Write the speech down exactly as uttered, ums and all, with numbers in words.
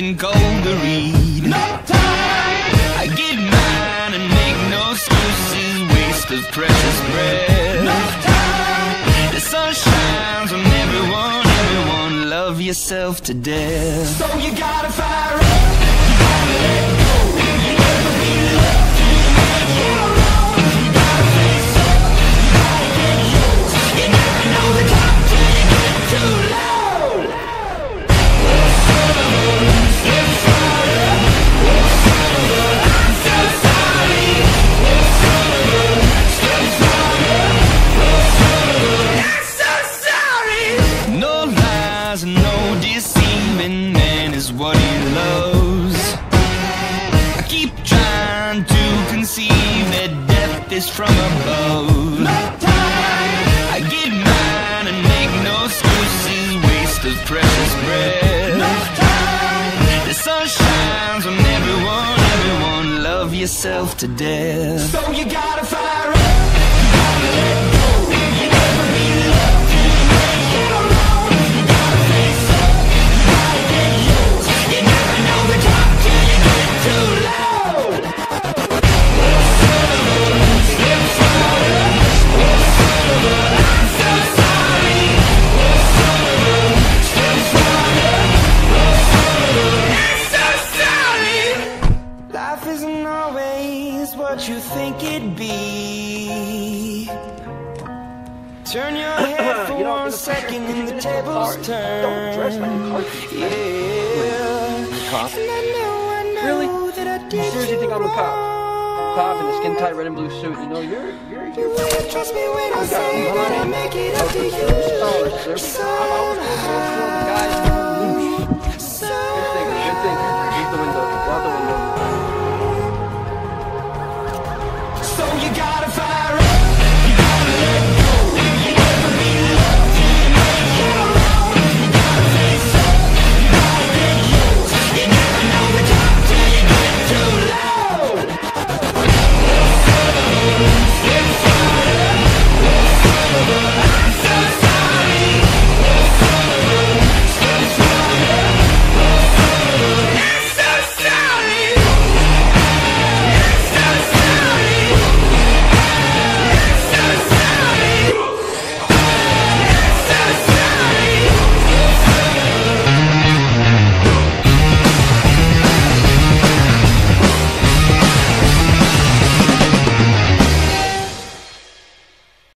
something cold to read. No time. I get mine and make no excuses. Waste of precious breath. No time. The sun shines on everyone, everyone. Love yourself to death. So you gotta fire up. You gotta let go. You never be loved till you make it alone. You gotta face up. You gotta get yours. You never know the time till you get too loud. Oh, son of a, I'm so sorry. Oh, son of a, I'm so sorry. Oh, son of a, so sorry. Oh, son of a, I'm so sorry. No lies, no deceiving, man is what he loves. I keep trying to conceive that death is from above. No time. I get mine and make no excuses. Waste of precious breath. No time. The sun shines on everyone, everyone. Love yourself to death. So you gotta fire up. You gotta let go. You never be loved till you make it alone. You gotta face up. You gotta get yours. You never know the time till you get too loud. Oh, son of a, I'm sorry. Oh, son of a, I'm so sorry. Oh, son of a, so sorry. Oh, son of a, I'm so sorry. Life isn't always what you think it'd be. Turn your head for You know, one second and the tables turn. Don't dress like a cartoon. Yeah. Cop? And I know, I know Really? that I As did soon as you think I'm a cop, cop in a skin tight red and blue suit, you know you're you're you're. Will you trust me when I say that I make it up to you? Oh, sir. Somehow